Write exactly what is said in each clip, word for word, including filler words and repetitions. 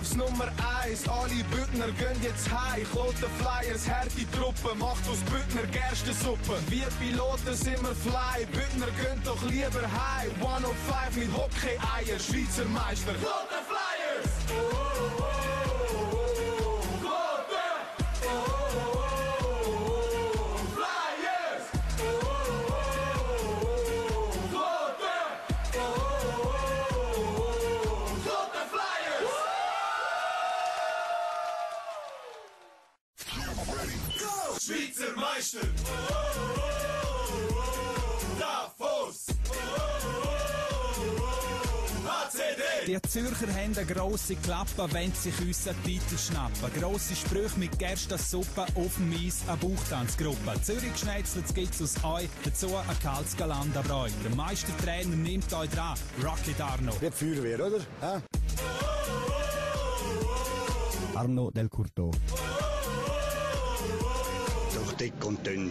aufs Nummer eins. Alle Bündner gehen jetzt heim. Kloten Flyers, harte Truppe, macht aus Bündner Gerstensuppe. Wir Piloten sind wir fly, Bündner gehen doch lieber heim. hundertfünf mit Hockey-Eier, Schweizer Meister. Kloten Flyers! Oh, oh, oh. Schweizer Meister! Oh, oh, oh, oh. Davos! Oh, oh, oh. H C D! Die Zürcher haben eine grosse Klappe, wenn sie sich unseren Titel schnappen. Grosse Sprüche mit Gerstensuppe, auf dem Eis, eine Bauchtanzgruppe. Zürich schnetzelt gibt's aus euch, dazu ein kaltes Galanderbräu. Der Meistertrainer nimmt euch dran, Rocky Arno. Wird Feuerwehr, oder? Hä? Arno Del Curto. Durch dick und dünn.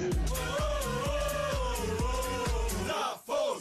Davos!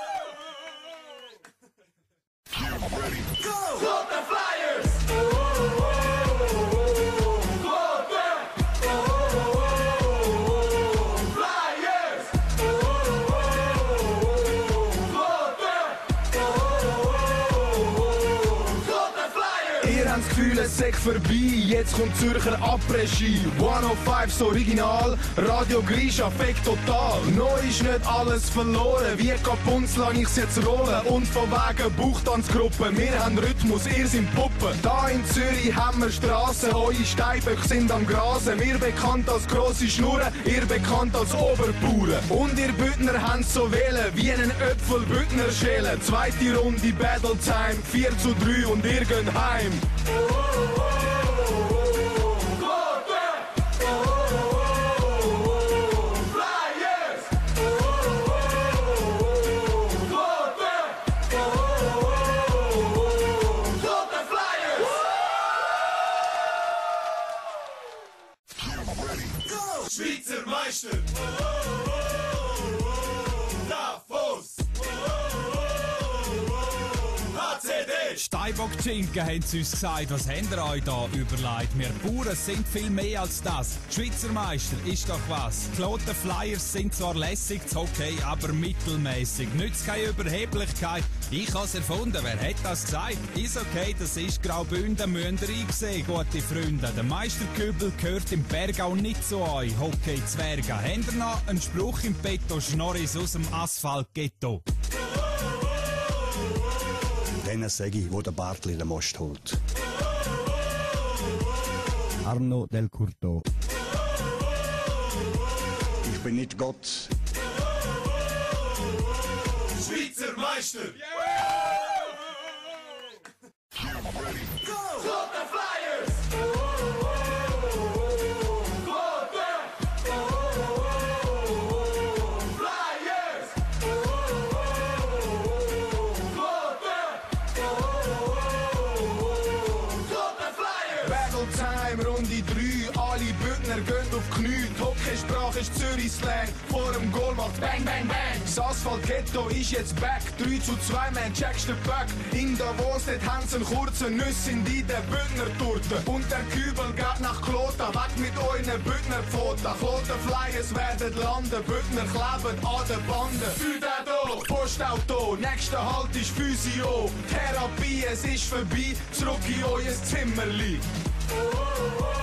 Go! Kloten Flyers! Oh, oh, oh. Kloten! Oh, oh, oh. Flyers! Oh, oh, oh. Kloten! Oh, oh, oh. Kloten Flyers! Ihr habt das Gefühl, es sei vorbei, jetzt kommt Zürcher Après-Ski. hundertfünf Original, Radio Grisha, Fake total. Noch ist nicht alles verloren, wie Kapunz lang ich's jetzt rollen. Und von wegen Bauchtanzgruppe, wir haben Rhythmus, ihr sind Puppen. Da in Zürich haben wir Strassen, eure Steinböcke sind am Grasen. Wir bekannt als grosse Schnurren, ihr bekannt als Oberbauern. Und ihr Bündner habt so wählen, wie einen Äpfel Bündner schälen. Zweite Runde Battle Time, vier zu drei und ihr geht heim. Oh, oh, oh. Schweizer Meister! Oh, oh, oh. Davos! Oh, oh, oh. H C D! Steinbock-Schinken haben sie uns gesagt, was habt ihr euch da überlegt? Wir Bauern sind viel mehr als das. Schweizer Meister ist doch was. Kloten Flyers sind zwar lässig, das Hockey, aber mittelmäßig. Nützt keine Überheblichkeit. Ich hab's erfunden, wer hat das gesagt? Ist okay, das ist Graubünden, müsst ihr einsehen, gute Freunde. Der Meisterkübel gehört im Bergau nicht zu euch, Hockey-Zwerge. Habt ihr noch einen Spruch im Petto, Schnorris aus dem Asphalt-Ghetto? Denen sage ich, wo der Bartli den Most holt. Arno Del Curto. Ich bin nicht Gott. Schweizer Meister! Go! Kloten Flyers! Oh, oh, oh. Kloten! Oh, oh, oh. Flyers! Oh, oh, oh. Kloten! Oh, oh, oh. Kloten Flyers! Battle Time, Runde drei, alle Bündner gehen auf Knie. Hockeysprache ist Zürich-Slang, vor dem Goal macht Bang, Bang, Bang. Das Asphalt-Ghetto ist jetzt back, drei zu zwei, man checkst den Back. In Davos, dort haben sie einen kurzen Nüsse in die Bündner-Torte. Und der Kübel geht nach Kloten, weg mit euren Bündner-Pfoten. Kloten Flyers werden landen, Bündner kleben an den Banden. Für den hier, Postauto, nächster Halt ist Physio. Therapie, es ist vorbei, zurück in euer Zimmerli. Oh, oh, oh.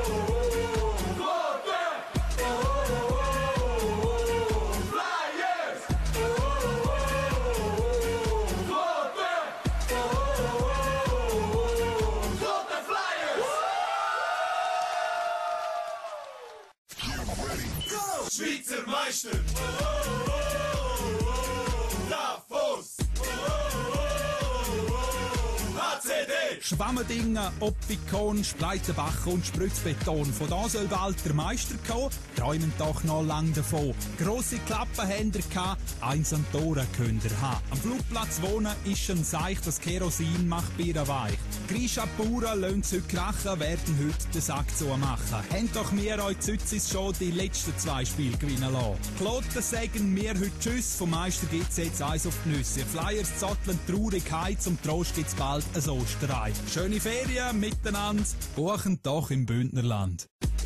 Schweizer Meister! Oh, oh, oh. Davos! Oh, oh, oh. H C D! Schwammendingen, Optikon, Spreitenbach und Spritzbeton. Von da soll bald der Meister kommen, träumen doch noch lang davon. Grosse Klappenhändler gehabt, eins an Toren könnt ihr haben. Am Flugplatz wohnen ist ein Seich, das Kerosin macht Bier weich. Grisha Bauern lassen es heute krachen, werden heute den Sack zumachen. Haben doch wir euch Zützis schon die letzten zwei Spiele gewinnen lassen. Kloten sagen wir heute Tschüss, vom Meister gibt's jetzt eins auf die Nüsse. Flyers zotteln traurig heim, zum Trost gibt's bald ein Osterei. Schöne Ferien miteinander, buchen doch im Bündnerland.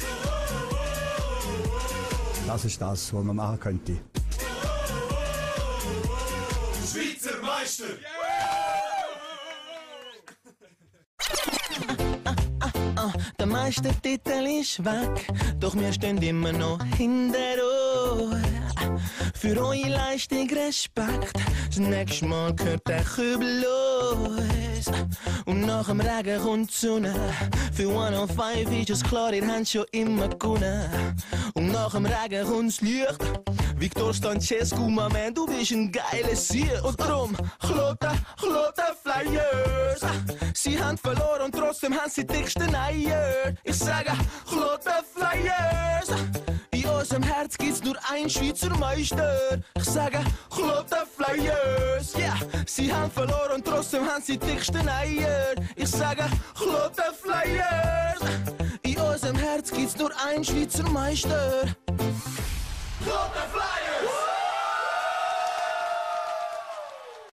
Das ist das, was man machen könnte. Schweizer Meister! Der Meistertitel ist weg, doch wir stehen immer noch hinter euch. Für eure Leistung Respekt, das nächste Mal gehört der Kübel los. Und nach dem Regen kommt die Sonne, für hundertfünf ist es klar, ihr habt schon immer gewonnen. Und nach dem Regen kommt das Licht, Victor Stancescu, mein Mann, du bist ein geiles Sieg. Und darum, Kloten, Kloten Flyers, sie haben verloren und trotzdem haben sie dicksten Eier. Ich sage, Kloten Flyers, in unserem Herz gibt's nur ein Schweizer Meister. Ich sage, Kloten Flyers, yeah, sie haben verloren und trotzdem haben sie dicksten Eier. Ich sage, Kloten Flyers, in unserem Herz gibt's nur ein Schweizer Meister. Kloten Flyers!